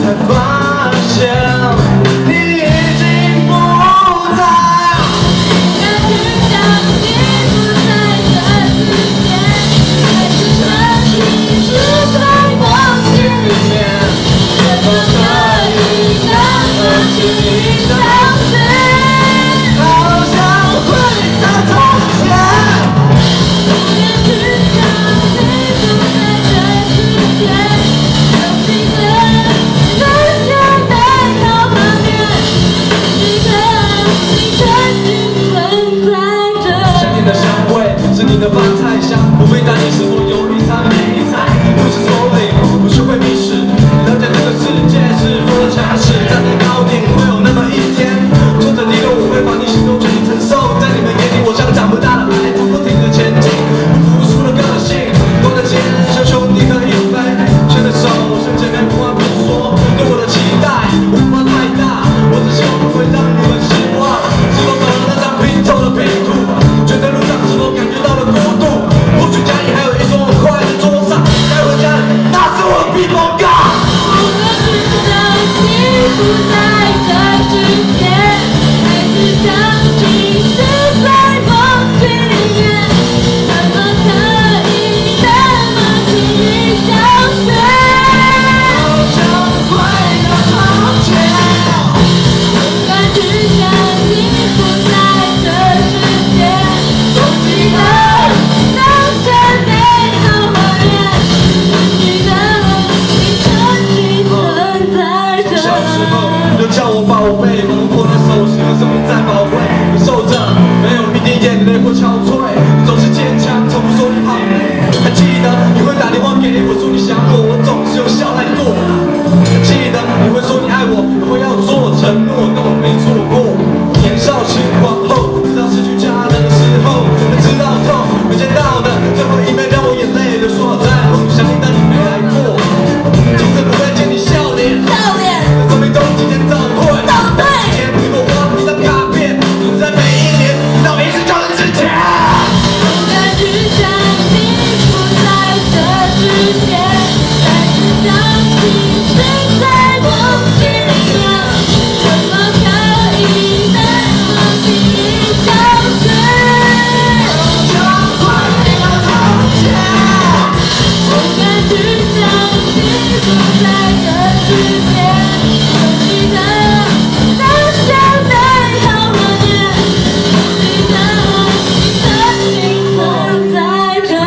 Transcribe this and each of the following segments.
才发现你已经不在。 感觉像你不在这世界，还是沉浸式在梦境里面，是否可以让我轻易相信？ 好想回到从前。 不愿去想你不在这世界，又记得留下美好画面，记得你曾经存在着。 香甜的香味是你的饭菜香，不会担心是否有一餐没一餐，不是错位，不是会迷失。了解这个世界是否强势，站在高点会有那么一天，挫折低落我会把你心中全力承受，在你们眼里我像长不大的孩子，不停地前进，不服输的个性，光着肩像兄弟可以飞，牵着手向前面不话不说，对我的期待无法太大，我只希望不会让你们失望。是否走了那张拼凑的拼图，觉得路上是否感觉到了孤独？或许家里还有一双筷在桌上，该回家了，那是我的避风港。 不愿知道你不在这世界，还是相信是在梦境里面，怎么可以那么轻易相信？ 好想回到从前。 不敢去想你不在这世界，总记得那些美好画面，记得你曾经存在着。 小时候就叫我宝贝，我握在手心有什么在宝贝？你受着没有一滴眼泪或憔悴，你总是坚强，从不说你好累。还记得你会打电话给我说你想我，我总是用笑来过。还记得你会说你爱我，也会要做承诺，但我没做过。年少轻狂后，直到失去家人的时候，才知道痛。没见到的最后一面让我眼泪流，说好在梦想里，但你没来过。从此不再见你笑脸。生命中几天早退，几天你给我画一张卡片，总是在每一年到一次交的之前。 不敢去想你不在这世界，还是相信是在梦境里面，怎么可以那么轻易相信？ 想回到从前。 不敢去想你不在这世界，又记得那些美好画面，记得你曾经存在着。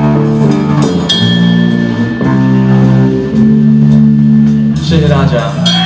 谢谢大家。